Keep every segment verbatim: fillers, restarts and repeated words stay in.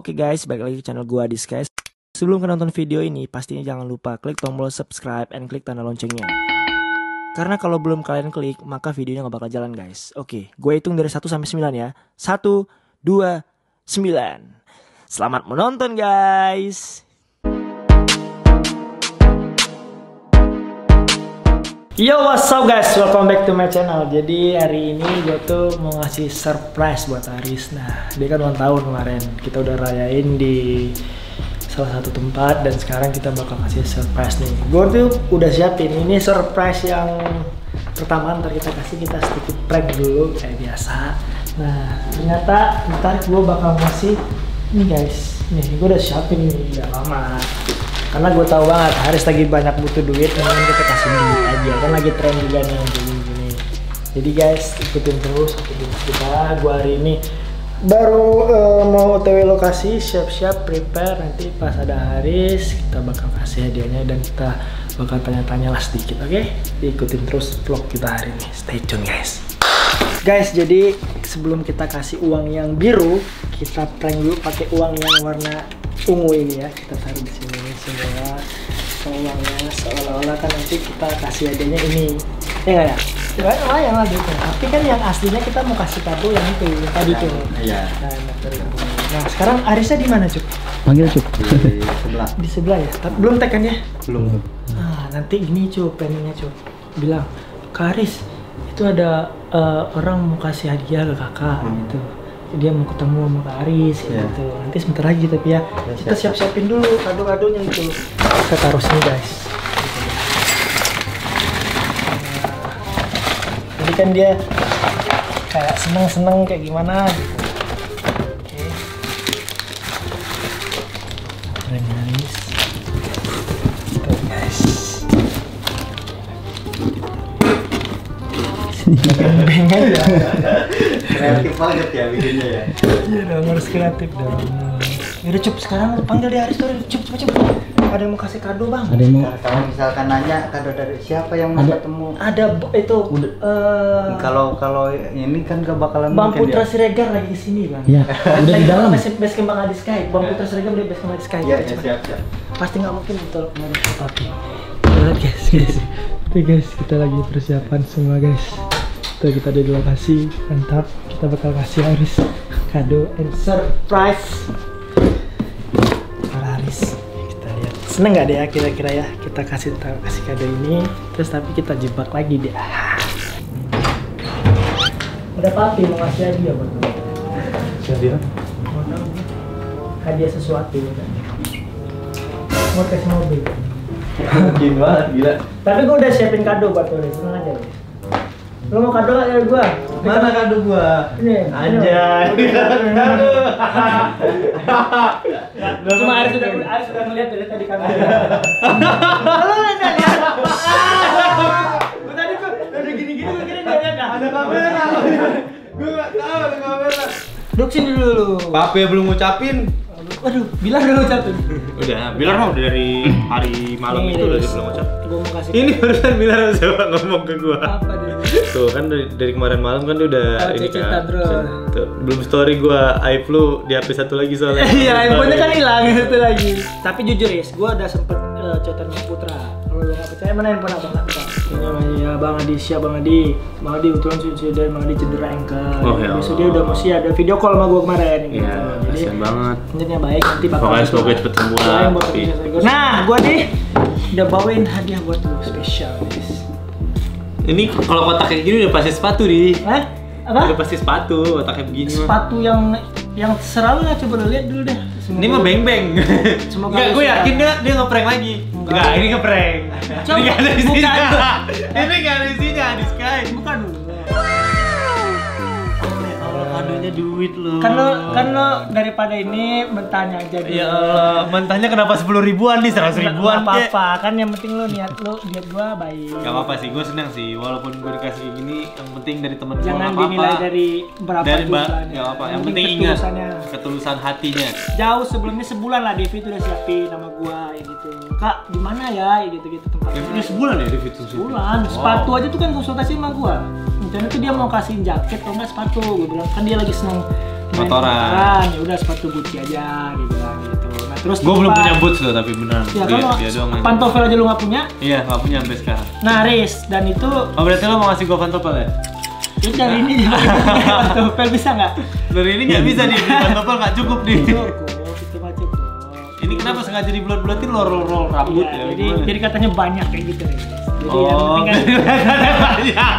Oke guys, balik lagi ke channel gua Adis guys. Sebelum kalian nonton video ini, pastinya jangan lupa klik tombol subscribe and klik tanda loncengnya. Karena kalau belum kalian klik, maka videonya gak bakal jalan guys. Oke, gue hitung dari satu sampai sembilan ya. satu, dua, sembilan. Selamat menonton guys. Yo, what's up guys, welcome back to my channel. Jadi hari ini gue tuh mau ngasih surprise buat Aris. Nah, dia kan ulang tahun kemarin, kita udah rayain di salah satu tempat. Dan sekarang kita bakal ngasih surprise nih. Gue tuh udah siapin, ini surprise yang pertama. Ntar kita kasih kita sedikit prank dulu kayak biasa. Nah, ternyata ntar gue bakal ngasih ini guys. Nih, gue udah siapin nih, udah lama. Karena gue tahu banget Haris lagi banyak butuh duit, mending kita kasih duit aja. Kan lagi tren juga nih gini-gini. Jadi guys, ikutin terus video kita. Gue hari ini baru uh, mau O T W lokasi, siap-siap prepare. Nanti pas ada Haris, kita bakal kasih hadiahnya dan kita bakal tanya-tanya lah sedikit, oke? Okay? Ikutin terus vlog kita hari ini. Stay tune guys. Guys, jadi sebelum kita kasih uang yang biru, kita prank dulu pakai uang yang warna ungu ini ya. Kita taruh di sini semua uangnya, seolah-olah kan nanti kita kasih hadiahnya ini. Ya nggak ya? Tidak lumayan lah gitu. Tapi kan yang aslinya kita mau kasih kado yang itu, yang tadi tuh. Iya. Nah, nah, sekarang Arisnya di mana Cuk? Panggil Cuk. Di sebelah. Di sebelah ya? Tapi belum tag kan ya? Belum. Nah, nanti gini Cuk, planningnya Cuk. Bilang, Kak Aris, itu ada uh, orang mau kasih hadiah ke kakak hmm. gitu. Dia mau ketemu sama Kak Aris yeah. gitu. Nanti sebentar lagi tapi ya, ya kita siap-siapin dulu kado-kadonya gitu. Kita taruh sini guys. Nah, jadi kan dia kayak seneng-seneng kayak gimana gitu. Oke. Okay. Keren guys. Tuh guys. Beng aja. Kreatif banget ya bikinnya ya. Iya dong, harus kreatif dong. Yaudah Cup, sekarang panggil dia Aris tuh. Cup, cepet cepet. Ada yang mau kasih kado bang? Ada yang mau? Nah, kalau misalkan nanya kado dari siapa yang mau ada. ketemu? Ada itu. Uh, kalau kalau ini kan gak bakalan. Bang Putra dia. Siregar lagi kesini bang. Iya. Udah di dalam. Base camp Bang Adis Sky. Bang Putra Siregar udah base camp Adis Sky. Iya ya, siap siap. Pasti nggak mungkin betul kemarin tapi. Lihat guys guys. Oke guys, kita lagi persiapan semua guys. Tuh kita ada di lokasi, mantap. Kita bakal kasih Aris kado and surprise para Aris. Kita lihat seneng nggak deh ya kira-kira ya kita kasih kasih kado ini, terus tapi kita jebak lagi deh. Ada papi mau ngasih hadiah buat lo. Hadiah? Hadiah sesuatu kan? Mau kasih mobil. Mungkin banget gila. Tapi gue udah siapin kado buat lo, seneng aja guys. Lo mau kado gak dari gua? Mana kado gua? Ini Anjay. Kado. Cuma Aris sudah Aris sudah ngeliat dari tadi kamera. Lo nanya lihat. Gua tadi tuh udah gini-gini gua kira dia lihat ada kamera. Gua enggak tahu ada kamera. Duduk sini dulu. Papi belum ngucapin. Waduh, Bilar udah ngucapin. Udah, Bilar mah udah dari hari malam Nih, itu udah belum ngucap. Gua mau kasih. Ini barusan Bilar coba ngomong ke gua. Apa dia? Tuh kan dari, dari kemarin malam kan dia udah Oh, ini kan. terus. Tuh, belum story gua iPhone lu di H P satu lagi soalnya. Iya, iPhone-nya kan hilang satu lagi. Tapi jujur ya, gua udah sempet uh, chatan sama Putra. Kalau lu nggak percaya, mana handphone abang nggak percaya? Ini namanya Bang Adi, siap Bang Adi. Bang Adi kebetulan sudah Bang Adi cedera ankle. Oh, ya Besok dia udah mesti ada video call sama gua kemarin gitu. Iya, kasian banget. Niatnya baik, nanti bakal. Pokoknya semoga cepet sembuh lah. Tapi... Nah, gua nih udah bawain hadiah buat lu spesial guys. Ini kalau kotak kayak gini udah pasti sepatu di. Hah? Apa? Udah pasti sepatu, kotak kayak begini mah. Sepatu yang yang seralu lah, coba lu lihat dulu deh. Ini mah beng-beng. Enggak, gue yakin dia dia ngeprank lagi. Enggak, ini ngeprank. Ini enggak ada isinya. Ini enggak ada isinya di Sky. Bukan dulu. Kadonya duit lo. Kan lo, kan lo daripada ini mentahnya aja dulu. Ya Allah, mentahnya kenapa sepuluh ribuan nih, seratus ribuan Gak apa-apa, kan yang penting lo niat lo, niat gua baik. Gak apa-apa sih, gue seneng sih, walaupun gue dikasih kayak gini, yang penting dari temen gue jangan apa-apa. dinilai dari berapa dari jumlahnya. Gak apa-apa, yang penting ingat ketulusan hatinya. Jauh sebelumnya sebulan lah Devi tuh udah siapin nama gua ya gitu. Kak, gimana ya gitu-gitu tempatnya. Ini sebulan ya Devi tuh? Sebulan, sepatu aja tuh kan konsultasi sama gua. Rencana tuh dia mau kasihin jaket atau enggak sepatu, gue bilang kan dia lagi seneng motoran. Ya udah sepatu Gucci aja dia bilang gitu. Nah terus Gue belum tempat- punya boots loh tapi beneran. Ya Dia- kalau dia doang yang- pantofel aja lu nggak punya. Iya nggak punya sampai sekarang. Nah Riz, dan itu Oh berarti lo mau ngasih gue pantopel ya? itu dari ini juga pantofel bisa nggak? Dari ini nggak bisa nih, beli pantopel nggak cukup nih. Cukup, itu mah cukup. Ini kenapa sengaja di bulat-bulatin lo roll roll rambut Iya, ya? jadi gimana? jadi katanya banyak kayak gitu Riz. Jadi Oh, yang penting kan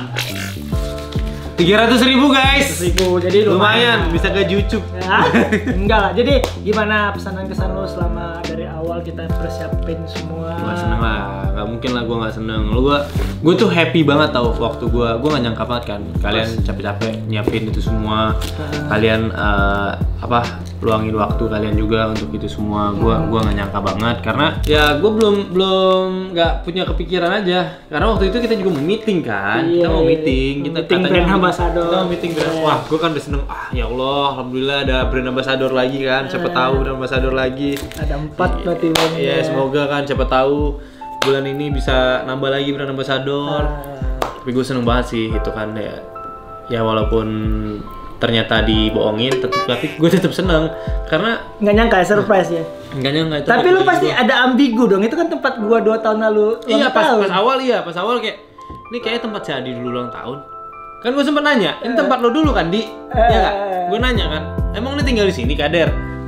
tiga ratus ribu guys. seribu, jadi Lumayan, bisa ke YouTube. Ya, enggak lah. Jadi gimana pesanan kesan lu selama dari awal kita persiapin semua? Gue seneng lah, nggak mungkin lah gue nggak seneng. Lu gue, gue tuh happy banget tau waktu gue, gue nggak nyangka banget kan. Kalian capek-capek nyiapin itu semua, kalian eh, apa luangin waktu kalian juga untuk itu semua. Gue, gue nggak nyangka banget karena ya gue belum belum nggak punya kepikiran aja. Karena waktu itu kita juga mau meeting kan, Iya, kita mau iya. meeting, kita Meeting brand meeting- ambassador. kita mau meeting brand. Iya. Wah, gue kan udah seneng. Ah ya Allah, alhamdulillah ada brand ambassador lagi kan. Siapa Iya. tahu brand ambassador lagi. Ada empat berarti Bang. Iya, semoga kan siapa tahu bulan ini bisa nambah lagi brand ambassador. Ah. Tapi gue seneng banget sih itu kan ya. Ya walaupun ternyata dibohongin, tetep, tapi gue tetap seneng karena Nggak nyangka ya, surprise ya. enggak nyangka itu. Tapi lu waktu pasti gua- ada ambigu dong. Itu kan tempat gua dua tahun lalu. Iya ulang pas tahun. pas awal iya pas awal kayak ini kayaknya tempat si Adi dulu ulang tahun. Kan gue sempet nanya, ini tempat lo dulu kan di? Iya nggak? Gue nanya kan, emang ini tinggal di sini Kader?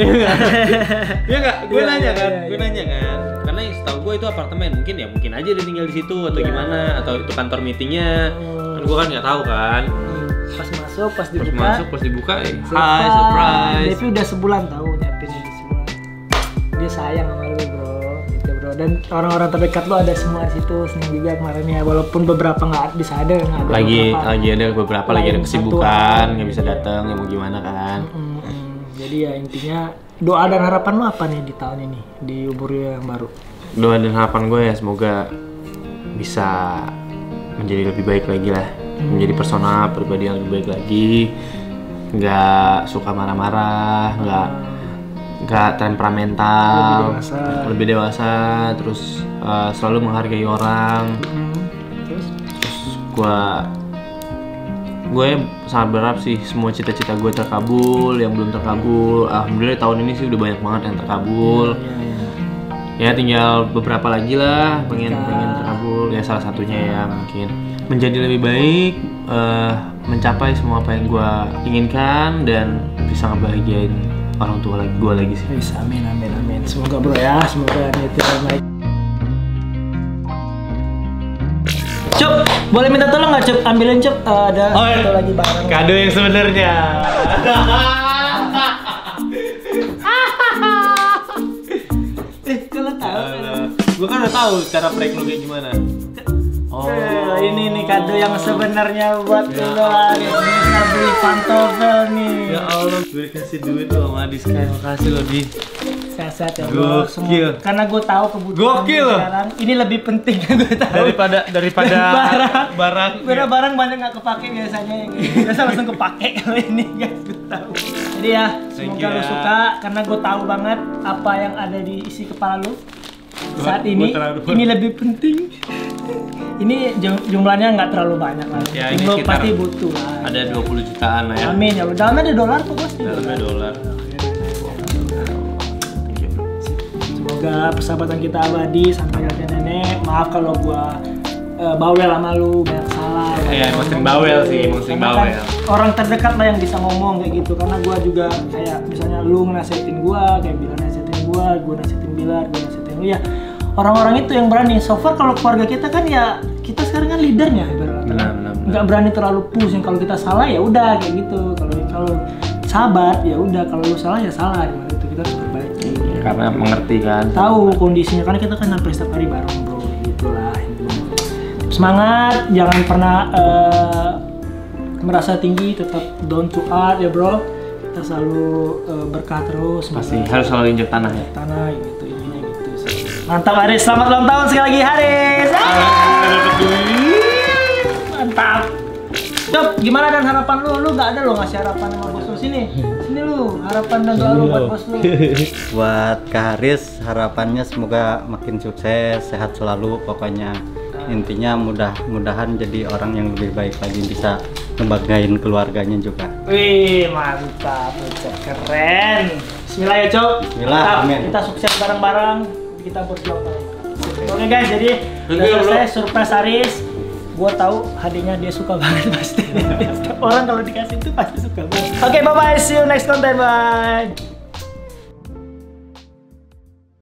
Iya nggak? Gue Iya, nanya iya, kan, iya, gue iya. nanya kan. Karena setahu gue itu apartemen, mungkin ya mungkin aja dia tinggal di situ atau Iya. gimana, atau itu kantor meetingnya. Hmm. Kan gue kan nggak tahu kan. Hmm, Pas masuk, pas Pas dibuka. masuk pas dibuka, eh, surprise. hi surprise. Devi udah sebulan tahu nyiapin ini semua. Dia sayang sama lu bro, gitu bro. Dan orang-orang terdekat lu ada semua di situ. Seneng juga kemarin ya, walaupun beberapa nggak bisa ada, nggak ada Lagi beberapa. lagi ada beberapa lagi ada Lain kesibukan, satu. nggak bisa datang, ya mau gimana kan? Mm, mm. Jadi ya intinya doa dan harapan lu apa nih di tahun ini di umur yang baru? Doa dan harapan gue ya semoga bisa menjadi lebih baik lagi lah, menjadi persona pribadi yang lebih baik lagi, nggak suka marah-marah, nggak nggak temperamental, Lebih dewasa. lebih dewasa, terus uh, selalu menghargai orang. Hmm. Terus? Terus gue gue sangat berharap sih semua cita-cita gue terkabul, yang belum terkabul, alhamdulillah tahun ini sih udah banyak banget yang terkabul. Iya, iya. Ya tinggal beberapa lagi lah pengen Nikah. pengen terkabul ya, salah satunya ya mungkin menjadi lebih baik, eh, mencapai semua apa yang gue inginkan dan bisa ngebahagiain orang tua lagi gue lagi sih. Bisa, amin, amin, amin. Semoga bro ya, semoga niatnya baik. Cup, boleh minta tolong nggak Cup? Ambilin Cup, Eh, ada Oh, iya. satu lagi barang. Kado yang sebenarnya. Eh, kalau tahu. Gue kan udah tahu cara prank lu kayak gimana. Oh, Eh, ini nih kado yang sebenarnya buat Ya lo. Hari ini bisa beli pantofel nih. ya Allah, gue dikasih duit loh sama Adis. Terima kasih loh Di. Sehat-sehat ya bro. Gokil. Semua- Karena gue tahu kebutuhan Gokil lu loh. sekarang. Ini lebih penting yang gue tahu. Daripada daripada barang barang. barang-barang banyak nggak kepake biasanya yang ini. Biasa langsung kepake kalau ini guys, gue tahu. Jadi ya Thank semoga you lu ya. suka karena gue tahu banget apa yang ada di isi kepala lu saat Gua- ini. gua terlalu- Ini lebih penting. Ini jum- jumlahnya nggak terlalu banyak lah. Ya, Yang ini lu sekitar pasti butuh lah. Ada dua puluh jutaan lah ya. Amin ya Allah. Dalamnya ada dolar kok bos. Dalamnya dolar. Thank you, bro. Semoga persahabatan kita abadi sampai kakek nenek. Maaf kalau gua eh, bawel sama lu, banyak salah. Iya, emang sering bawel sih, emang sering Karena kan bawel. orang terdekat lah yang bisa ngomong kayak gitu. Karena gua juga kayak misalnya lu nasihatin gua, kayak Bilar nasihatin gua, gua nasihatin Bilar, gua nasihatin lu ya. Orang-orang itu yang berani. So far kalau keluarga kita kan ya kita sekarang kan leadernya ibaratnya. Benar, benar, benar. Nggak berani terlalu pusing. Kalau kita salah ya udah kayak gitu. Kalau kalau sahabat ya udah, kalau lu salah ya salah. Gimana itu kita harus perbaiki. Karena mengerti kan. Tahu kondisinya karena kita kan hampir setiap hari bareng bro, gitulah. Semangat, jangan pernah eh, merasa tinggi, tetap down to earth ya bro. Kita selalu eh, berkah terus. Pasti semoga harus selalu injek tanah ya. tanah gitu, ininya gitu. Mantap Haris, selamat ulang tahun sekali lagi Haris. Mantap. Cop, gimana dan harapan lu? Lu nggak ada lo ngasih harapan sama bos lu sini. Sini lu, harapan dan doa lu buat bos lu. Buat Kak Haris, harapannya semoga makin sukses, sehat selalu pokoknya. Intinya mudah-mudahan jadi orang yang lebih baik lagi, bisa ngebanggain keluarganya juga. Wih, mantap, Ucap, keren. Bismillah ya, Cok. Bismillah, Kita- amin. Kita sukses bareng-bareng, kita berjuang bareng. Oke guys, jadi Thank udah you, bro. selesai surprise Aris. Gua tahu hadiahnya dia suka banget pasti. Orang kalau dikasih itu pasti suka banget. Oke, bye bye. See you next content. Bye.